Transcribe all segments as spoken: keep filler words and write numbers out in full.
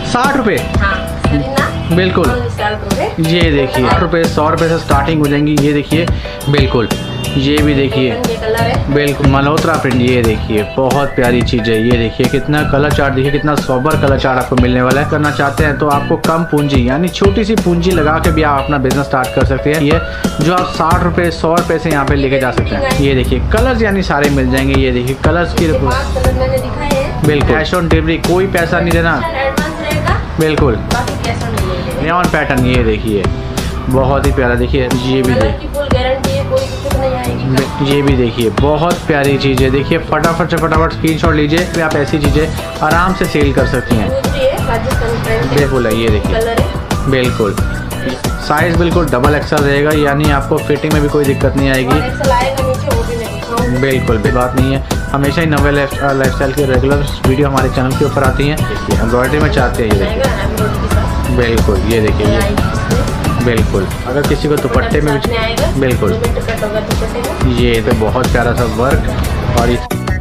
साठ रुपये बिल्कुल। ये देखिए आठ रुपये सौ रुपये से स्टार्टिंग हो जाएंगी। ये देखिए बिल्कुल, ये भी देखिए बिल्कुल मल्होत्रा प्रिंट। ये देखिए बहुत प्यारी चीज़ है। ये देखिए कितना कलर चार्ट, देखिए कितना सोबर कलर चार्ट आपको मिलने वाला है। करना चाहते हैं तो आपको कम पूंजी यानी छोटी सी पूंजी लगा के भी आप अपना बिजनेस स्टार्ट कर सकते हैं। ये जो आप साठ रुपये सौ रुपये से यहाँ पे लेके जा सकते हैं। ये देखिए कलर्स यानी सारे मिल जाएंगे। ये देखिए कलर्स की बिल्कुल कैश ऑन डिलीवरी, कोई पैसा नहीं देना बिल्कुल। रेयॉन पैटर्न ये देखिए बहुत ही प्यारा। देखिए ये भी देखिए, ये भी देखिए बहुत प्यारी चीज़ है। देखिए फटाफट से फटाफट स्क्रीनशॉट लीजिए, फिर आप ऐसी चीज़ें आराम से सेल कर सकती हैं। बिल्कुल है, ये देखिए बिल्कुल साइज़ बिल्कुल डबल एक्सल रहेगा, यानी आपको फिटिंग में भी कोई दिक्कत नहीं आएगी। बिल्कुल भी बात नहीं है, हमेशा ही नवे लाइफस्टाइल के रेगुलर वीडियो हमारे चैनल के ऊपर आती हैं। देखिए एम्ब्रॉयडरी में चाहते हैं, ये देखिए बिल्कुल, ये देखिए ये बिल्कुल। अगर किसी को दुपट्टे में भी बिल्कुल, ये तो बहुत प्यारा सा वर्क। और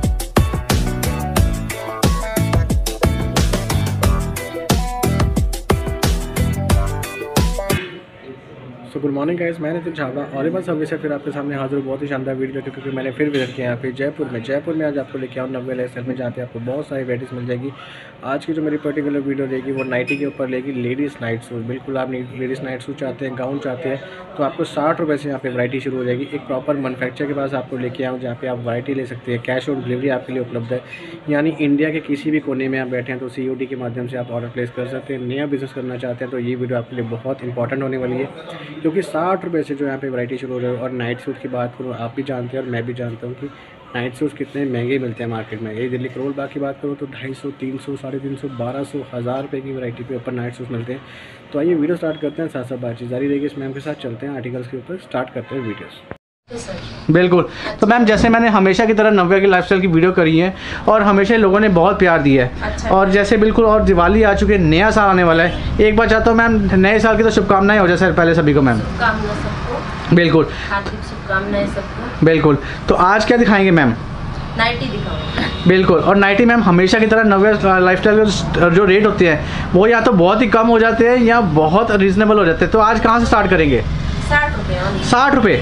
सो गुड मॉर्निंग गाइस, मैंने तो छापा और एक बार सर्विस है फिर आपके सामने हाजिर। बहुत ही शानदार वीडियो लेकर, क्योंकि मैंने फिर विजिट किया यहाँ पे जयपुर में। जयपुर में आज आपको लेके आऊँ नब्बे लाइफस्टाइल में, जहाँ पे आपको बहुत सारी वैराइटीज़ मिल जाएगी। आज की जो मेरी पर्टिकुलर वीडियो रहेगी वो नाइटी के ऊपर लेगी, लेडीज़ नाइट सूट। बिल्कुल आप लेडीज़ नाइट सूट चाहते हैं, गाउन चाहते हैं, तो आपको साठ रुपये से यहाँ पे वैरायटी शुरू हो जाएगी। एक प्रॉपर मैन्युफैक्चर के पास आपको लेके आऊँ, जहाँ पे आप वैरायटी ले सकते हैं। कैश ऑन डिलीवरी आपके लिए उपलब्ध है, यानी इंडिया के किसी भी कोने में आप बैठे हैं तो सी ओ डी के माध्यम से आप ऑर्डर प्लेस कर सकते हैं। नया बिजनेस करना चाहते हैं तो ये वीडियो आपके लिए बहुत इंपॉर्टेंट होने वाली है, क्योंकि साठ रुपये से जो यहाँ पे वैरायटी शुरू हो रही है। और नाइट सूट की बात करूँ, आप भी जानते हैं और मैं भी जानता हूँ कि नाइट सूट कितने महंगे मिलते हैं मार्केट में। यही दिल्ली करोल बाग की बात करूँ तो ढाई सौ तीन सौ साढ़े तीन सौ बारह सौ हज़ार रुपये की वैरायटी पे ऊपर नाइट सूट मिलते हैं। तो आइए वीडियो स्टार्ट करते हैं, साथ साथ बातचीत जारी रहेगी। इस मैम के साथ चलते हैं आर्टिकल्स के ऊपर, स्टार्ट करते हैं वीडियोस। बिल्कुल, तो मैम जैसे मैंने हमेशा की तरह नव्या की लाइफस्टाइल की वीडियो करी है और हमेशा लोगों ने बहुत प्यार दिया है। अच्छा। और जैसे बिल्कुल और दिवाली आ चुकी है, नया साल आने वाला है। एक बार चाहता हूँ मैम नए साल की तो शुभकामनाएं हो जाए सर पहले सभी को मैम। बिल्कुल शुभकामनाएं सबको। बिल्कुल, तो आज क्या दिखाएंगे मैम? नाइटी दिखाऊंगी। बिल्कुल, और नाइटी मैम हमेशा की तरह नव्या लाइफस्टाइल के जो रेट होते हैं वो या तो बहुत ही कम हो जाते हैं या बहुत रीजनेबल हो जाते हैं। तो आज कहाँ से स्टार्ट करेंगे? साठ रुपये साठ रुपये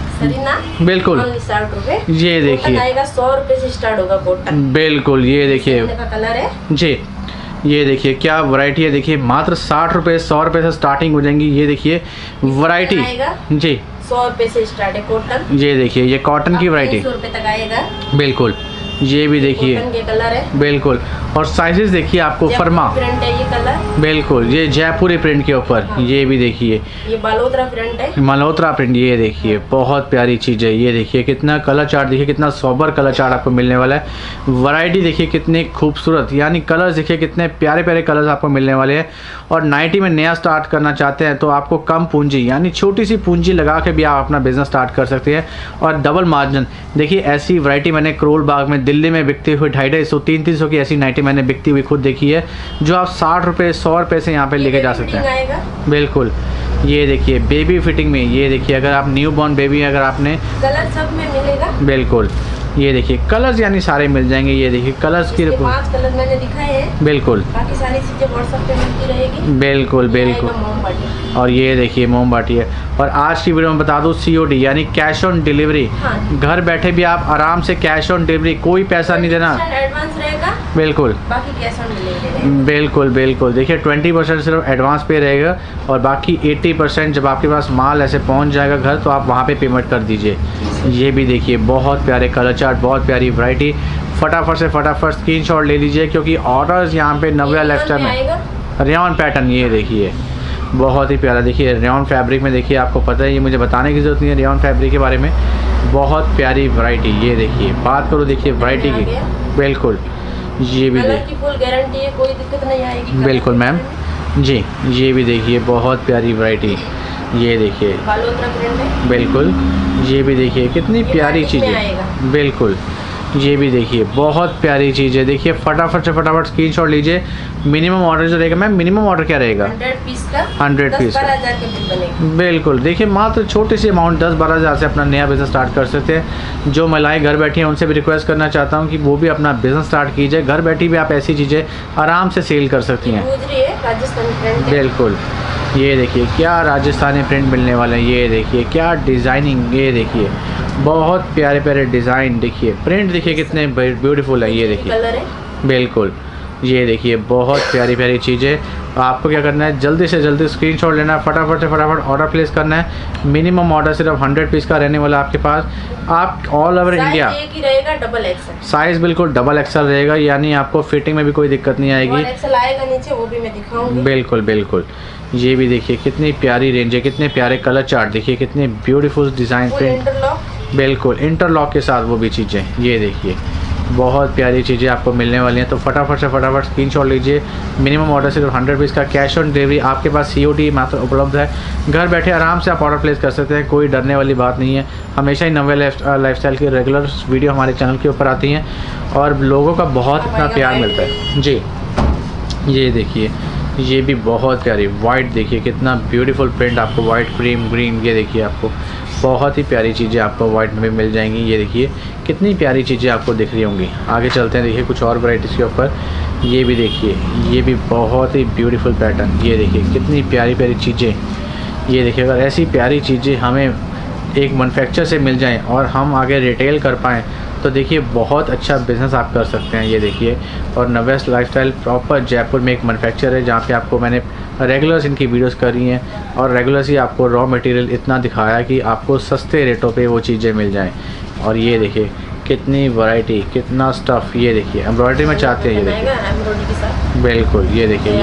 बिल्कुल। साठ रुपये ये देखिए सौ रुपये से स्टार्ट होगा कॉटन। बिल्कुल, ये देखिए कलर है जी, ये देखिए क्या वैरायटी है। देखिए मात्र साठ रुपये सौ रुपये से स्टार्टिंग हो जाएंगी। ये देखिए वैरायटी जी सौ रुपये से स्टार्ट है कॉटन। ये देखिए ये कॉटन की वैरायटी सौ रुपये तक आएगा। बिल्कुल, ये भी देखिए के कलर है बिल्कुल। और साइजेस देखिए आपको फरमा प्रिंट है ये कलर। बिल्कुल, ये जयपुरी प्रिंट के ऊपर। हाँ। ये भी देखिए ये मल्होत्रा प्रिंट है, मल्होत्रा प्रिंट। ये देखिए बहुत प्यारी चीज़ है। ये देखिए कितना कलर चार्ट, देखिए कितना सोबर कलर चार्ट आपको मिलने वाला है। वैरायटी देखिए कितनी खूबसूरत, यानी कलर्स देखिए कितने प्यारे प्यारे कलर्स आपको मिलने वाले हैं। और नाइटी में नया स्टार्ट करना चाहते हैं तो आपको कम पूंजी यानी छोटी सी पूंजी लगा के भी आप अपना बिजनेस स्टार्ट कर सकते हैं और डबल मार्जिन। देखिए ऐसी वैरायटी मैंने करोल बाग में दिल्ली में बिकती हुई ढाई ढाई सौ तीन तीन सौ की ऐसी नाइटी मैंने बिकती हुई खुद देखी है, जो आप साठ रुपये सौ रुपये से यहाँ पे लेके जा सकते हैं। बिल्कुल, ये देखिए बेबी फिटिंग में। ये देखिए अगर आप न्यू बॉर्न बेबी अगर आपने कलर सब में मिलेगा। बिल्कुल, ये देखिए कलर्स यानी सारे मिल जाएंगे। ये देखिए कलर्स की पांच कलर मैंने दिखाए हैं। बिल्कुल, बाकी सारी चीजें व्हाट्सएप पे मिलती रहेगी। बिल्कुल बिल्कुल। और ये देखिए मोमबाटी है। और आज की वीडियो में बता दूं सी ओ डी यानी कैश ऑन डिलीवरी। हाँ। घर बैठे भी आप आराम से कैश ऑन डिलीवरी, कोई पैसा नहीं देना। एडवांस रहेगा बिल्कुल, बाकी कैश ऑन डिलीवरी। बिल्कुल बिल्कुल। देखिए ट्वेंटी परसेंट सिर्फ एडवांस पे रहेगा और बाकी एट्टी परसेंट जब आपके पास माल ऐसे पहुंच जाएगा घर तो आप वहां पे पेमेंट कर दीजिए। ये भी देखिए बहुत प्यारे कलर चार्ट, बहुत प्यारी वैरायटी। फटाफट से फटाफट स्क्रीनशॉट ले लीजिए, क्योंकि ऑर्डर्स यहाँ पे नव्या लाइफस्टाइल में रेयॉन पैटर्न। ये देखिए बहुत ही प्यारा। देखिए रेयॉन फैब्रिक में, देखिए आपको पता है, ये मुझे बताने की ज़रूरत नहीं है रेयॉन फैब्रिक के बारे में। बहुत प्यारी वैरायटी। ये देखिए बात करो देखिए वैरायटी की। बिल्कुल, ये भी देखिए फुल गारंटी है, कोई दिक्कत नहीं आएगी। बिल्कुल मैम जी, ये भी देखिए बहुत प्यारी वैरायटी। ये देखिए मल्होत्रा प्रिंट है। बिल्कुल, ये भी देखिए कितनी प्यारी चीज़ है। बिल्कुल, ये भी देखिए बहुत प्यारी चीज़ है। देखिए फटाफट से फटाफट स्क्रीनशॉट लीजिए। मिनिमम ऑर्डर जो रहेगा मैम, मिनिमम ऑर्डर क्या रहेगा? हंड्रेड पीस का हंड्रेड पीस बारह हजार के बिल बनेगा। बिल्कुल। देखिए मात्र छोटी सी अमाउंट दस बारह हज़ार से अपना नया बिज़नेस स्टार्ट कर सकते हैं। जो महिलाएं घर बैठी हैं उनसे भी रिक्वेस्ट करना चाहता हूं कि वो भी अपना बिज़नेस स्टार्ट कीजिए। घर बैठी भी आप ऐसी चीज़ें आराम से सेल कर सकती हैं। गुजरी है राजस्थानी प्रिंट है। बिल्कुल। ये देखिए क्या राजस्थानी प्रिंट मिलने वाला है। ये देखिए क्या डिज़ाइनिंग, ये देखिए बहुत प्यारे प्यारे डिज़ाइन। देखिए प्रिंट देखिए कितने ब्यूटीफुल है। ये देखिए कलर है। बिल्कुल। ये देखिए बहुत प्यारी प्यारी चीज़ें। आपको क्या करना है, जल्दी से जल्दी स्क्रीनशॉट लेना है, फटाफट से फटाफट ऑर्डर प्लेस करना है। मिनिमम ऑर्डर सिर्फ हंड्रेड पीस का रहने वाला आपके पास। आप ऑल ओवर इंडिया साइज एक ही रहेगा, डबल एक्सल। साइज़ बिल्कुल डबल एक्सल रहेगा, यानी आपको फिटिंग में भी कोई दिक्कत नहीं आएगी। एक्सल आएगा नीचे, वो भी मैं दिखाऊंगी। बिल्कुल बिल्कुल। ये भी देखिए कितनी प्यारी रेंज है, कितने प्यारे कलर चार्ट, देखिए कितने ब्यूटीफुल डिज़ाइन प्रिंट। इंटरलॉक बिल्कुल इंटरलॉक के साथ वो भी चीज़ें। ये देखिए बहुत प्यारी चीज़ें आपको मिलने वाली हैं। तो फटाफट से फटाफट स्क्रीनशॉट लीजिए। मिनिमम ऑर्डर सिर्फ हंड्रेड पीस का, कैश ऑन डिलीवरी आपके पास सी ओ डी मात्र उपलब्ध है। घर बैठे आराम से आप ऑर्डर प्लेस कर सकते हैं, कोई डरने वाली बात नहीं है। हमेशा ही नवे लाइफ स्टाइल की रेगुलर वीडियो हमारे चैनल के ऊपर आती हैं और लोगों का बहुत इतना प्यार मिलता है जी। ये देखिए ये भी बहुत प्यारी वाइट, देखिए कितना ब्यूटीफुल प्रिंट आपको वाइट क्रीम ग्रीन। ये देखिए आपको बहुत ही प्यारी चीज़ें आपको वाइट में मिल जाएंगी। ये देखिए कितनी प्यारी चीज़ें आपको दिख रही होंगी। आगे चलते हैं, देखिए कुछ और वैराइटीज़ के ऊपर। ये भी देखिए ये भी बहुत ही ब्यूटीफुल पैटर्न। ये देखिए कितनी प्यारी प्यारी चीज़ें। ये देखिए अगर ऐसी प्यारी चीज़ें हमें एक मैन्युफैक्चर से मिल जाएं और हम आगे रिटेल कर पाएँ तो देखिए बहुत अच्छा बिज़नेस आप कर सकते हैं। ये देखिए और नवेस्ट लाइफस्टाइल प्रॉपर जयपुर में एक मैन्युफैक्चर है जहाँ पे आपको मैंने रेगुलर्स इनकी वीडियोस करी हैं और रेगुलर्स ही आपको रॉ मटेरियल इतना दिखाया कि आपको सस्ते रेटों पे वो चीज़ें मिल जाएं। और ये देखिए कितनी वैरायटी, कितना स्टफ़। ये देखिए एम्ब्रॉयडरी में चाहते हैं, ये देखिए बिल्कुल। ये देखिए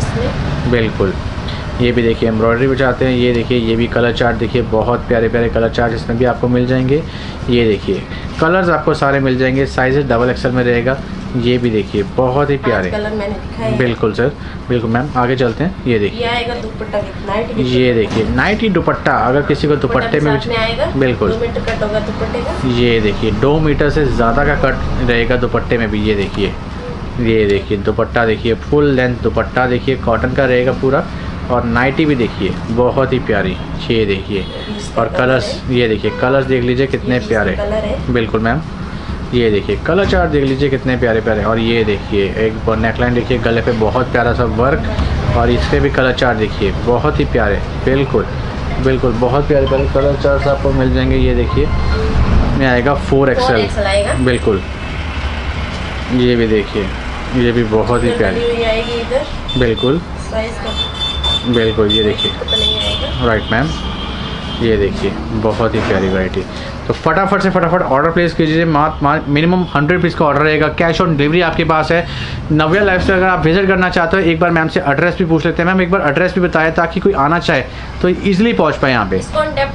ये बिल्कुल, ये भी देखिए एम्ब्रॉयडरी में चाहते हैं। ये देखिए ये भी कलर चार्ट, देखिए बहुत प्यारे प्यारे कलर चार्ट इसमें भी आपको मिल जाएंगे। ये देखिए कलर्स आपको सारे मिल जाएंगे, साइज़ डबल एक्सल में रहेगा। ये भी देखिए बहुत ही प्यारे कलर मैंने दिखाए। बिल्कुल सर बिल्कुल मैम। आगे चलते हैं। ये देखिए ये आएगा दुपट्टा नाइटी। ये देखिए नाइटी दुपट्टा, अगर किसी को दुपट्टे में भी आएगा बिल्कुल दो मीटर कट होगा दुपट्टे का। ये देखिए दो मीटर से ज़्यादा का कट रहेगा दुपट्टे में भी। ये देखिए ये देखिए दुपट्टा, देखिए फुल लेंथ दुपट्टा, देखिए कॉटन का रहेगा पूरा। और नाइटी भी देखिए बहुत ही प्यारी। ये देखिए और कलर्स, ये देखिए कलर्स देख लीजिए कितने प्यारे। बिल्कुल मैम। ये देखिए कलर चार्ट देख लीजिए कितने प्यारे प्यारे। और ये देखिए एक नेकलाइन देखिए, गले पे बहुत प्यारा सा वर्क और इस पर भी कलर चार्ट देखिए बहुत ही प्यारे। बिल्कुल बिल्कुल बहुत प्यारे प्यारे कलर चार्ट आपको मिल जाएंगे। ये देखिए में आएगा फोर एक्सएल बिल्कुल। ये भी देखिए ये भी बहुत ही प्यारी बिल्कुल बिल्कुल। ये देखिए राइट मैम। ये देखिए बहुत ही प्यारी वैरायटी। तो फटाफट से फटाफट ऑर्डर प्लेस कीजिए। मात्र मिनिमम हंड्रेड पीस का ऑर्डर रहेगा, कैश ऑन डिलीवरी आपके पास है। नव्या लाइफस्टाइल अगर आप विजिट करना चाहते हो एक बार मैम से एड्रेस भी पूछ लेते हैं। मैम एक बार एड्रेस भी बताया ताकि कोई आना चाहे तो इजीली पहुंच पाए यहाँ पे।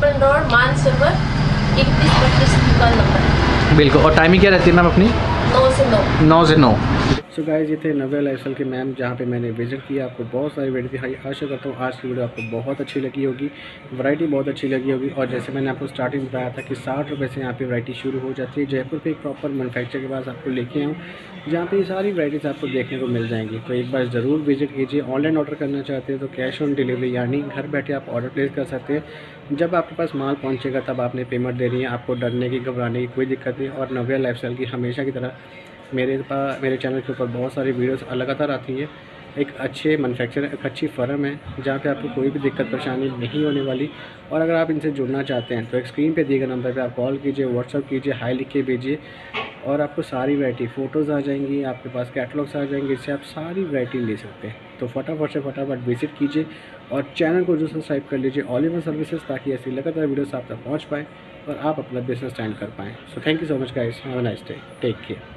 बिल्कुल। और टाइमिंग क्या रहती है मैम अपनी? नौ से नौ नौ से नौ। सो गाइस ये थे नव्या लाइफस्टाइल के मैम जहाँ पे मैंने विजिट किया। आपको बहुत सारी वैरायटी दिखाई। आशा करता हूँ आज की वीडियो आपको बहुत अच्छी लगी होगी, वैरायटी बहुत अच्छी लगी होगी। और जैसे मैंने आपको स्टार्टिंग में बताया था कि साठ रुपये से यहाँ पे वैरायटी शुरू हो जाती है। जयपुर पे एक प्रॉपर मैन्युफैक्चर के पास आपको लेके आऊँ जहाँ पे ये सारी वैरायटीज़ आपको देखने को मिल जाएंगी। तो एक बार ज़रूर विजिट कीजिए। ऑनलाइन ऑर्डर करना चाहते हैं तो कैश ऑन डिलीवरी यानी घर बैठे आप ऑर्डर प्लेस कर सकते हैं। जब आपके पास माल पहुँचेगा तब आपने पेमेंट देनी है। आपको डरने की घबराने की कोई दिक्कत नहीं। और नव्या लाइफस्टाइल की हमेशा की तरह मेरे पास मेरे चैनल के ऊपर बहुत सारी वीडियोस लगातार आती हैं। एक अच्छे मैन्युफैक्चर, एक अच्छी फर्म है जहाँ पे आपको कोई भी दिक्कत परेशानी नहीं होने वाली। और अगर आप इनसे जुड़ना चाहते हैं तो एक स्क्रीन पे दिए गए नंबर पे आप कॉल कीजिए, व्हाट्सअप कीजिए, हाई लिख के भेजिए और आपको सारी वैरायटी फ़ोटोज़ आ जाएंगी, आपके पास कैटलॉग्स आ जाएंगे, इससे आप सारी वैरायटी ले सकते हैं। तो फटाफट से फटाफट विजिट कीजिए और चैनल को जो सब्सक्राइब कर लीजिए ऑल इन वन सर्विसेज, ताकि ऐसी लगातार वीडियोस आप तक पहुँच पाएँ और आप अपना बिजनेस स्टैंड कर पाएँ। So thank you so much guys, have a nice day, take care.